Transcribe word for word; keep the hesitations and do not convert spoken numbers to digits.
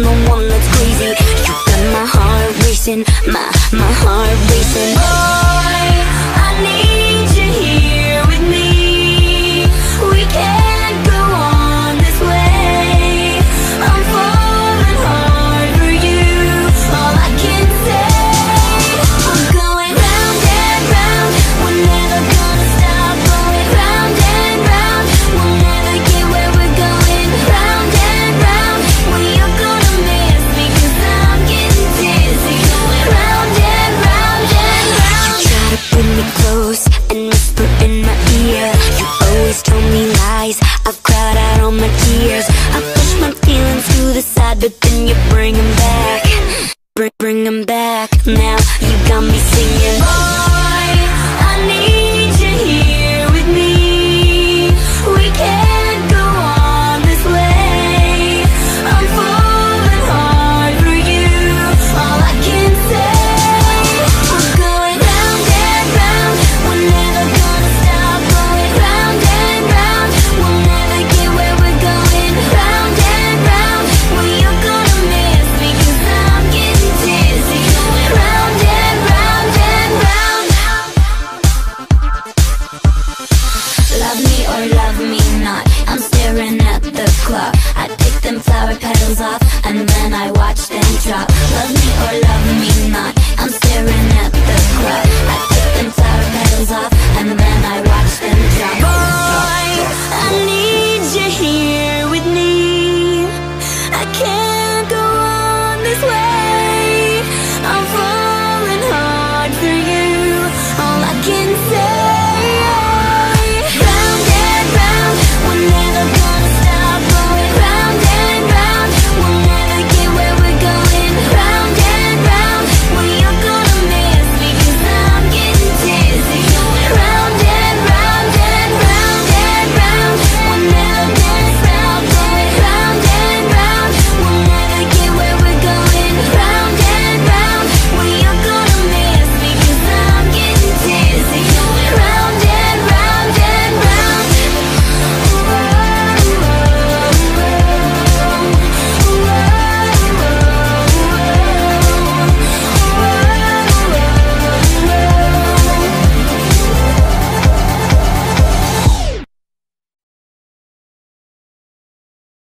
the one that's crazy. You got my heart racing, my, my heart racing. Boy, I need you here with me. We can't go on this way. I'm falling hard for you. All I can say, we're going round and round. We're never gonna stop going round and round. We'll never get where we're going. Round and round. Well, you're gonna miss me 'cause I'm getting dizzy. Going round and round and round. You try to bring me close and whisper in my ear. You always told me lies, I've cried out all my tears. I push my feelings to the side, but then you bring them back. Bring, bring them back. Now you got me singing. Boy, I need you here with me. We can't go on this way. I'm falling hard for you. All I can say, we're going round and round. We're never gonna stop going round and round. We'll never get where we're going. Round and round. Well, you're gonna miss me 'cause I'm getting dizzy. Going round and round and round. Love me or love me not, I'm staring at the clock. I take them flower petals off and then I watch them